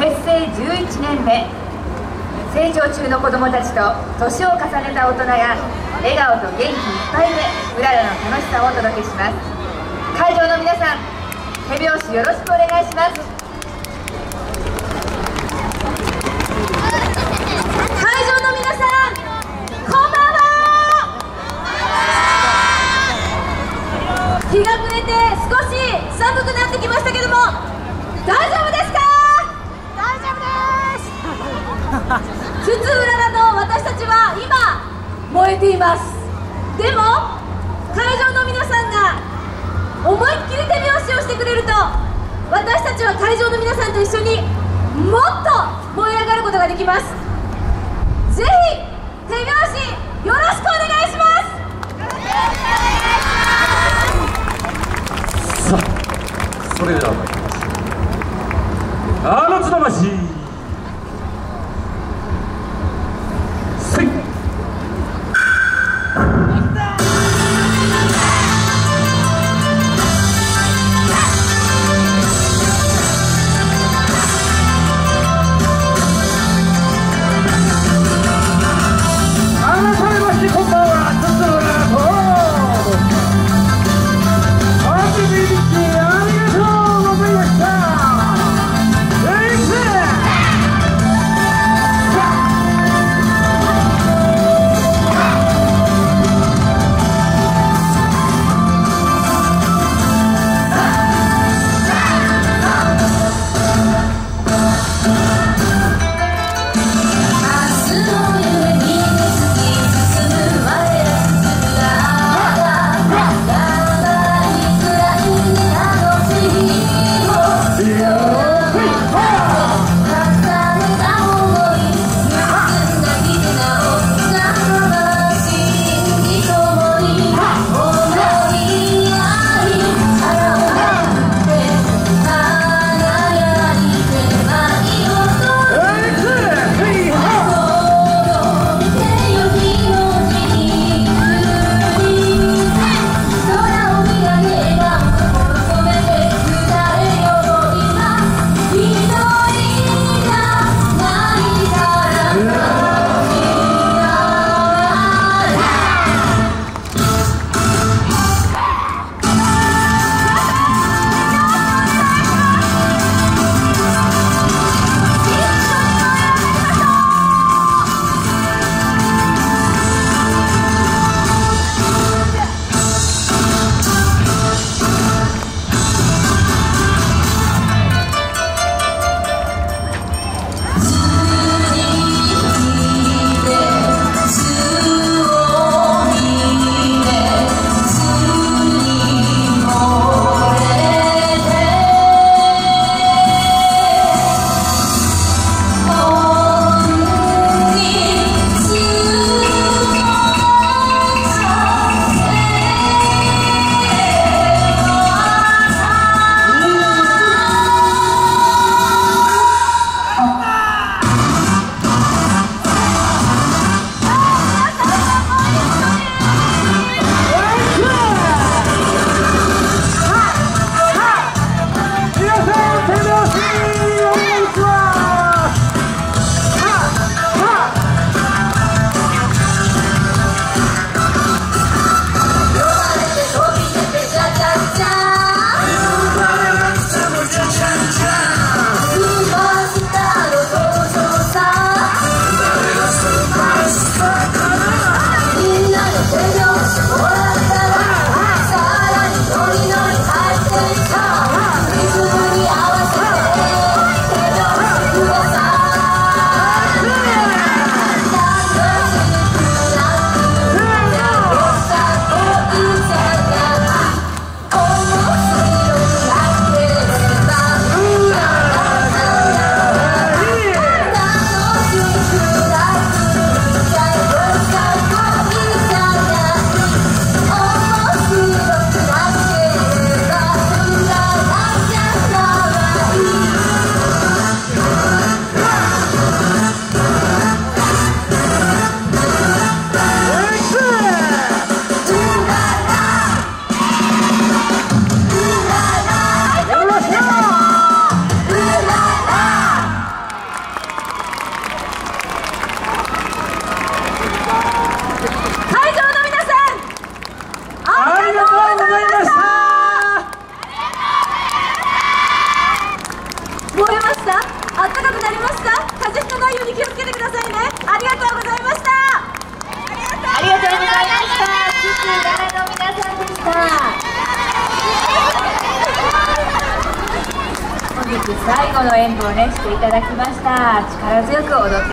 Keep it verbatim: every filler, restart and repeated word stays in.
結成じゅういちねんめ、成長中の子どもたちと年を重ねた大人が笑顔と元気いっぱいでうららの楽しさをお届けします。会場の皆さん、手拍子よろしくお願いします。会場の皆さん、こんばんは。日が暮れて少し寒くなってきましたけども、大丈夫ですか？大丈夫です。津々浦々の私たちは今燃えています。でも会場の皆さんが思いっきり手拍子をしてくれると、私たちは会場の皆さんと一緒にもっと燃え上がることができます。ぜひ手拍子よろしくお願いします。 さあ、それでは参ります。あの津魂せいださいね。ありがとうございました。 ありがとうございました。津々浦々の皆さんでした。本日最後の演舞をねしていただきました。力強く踊って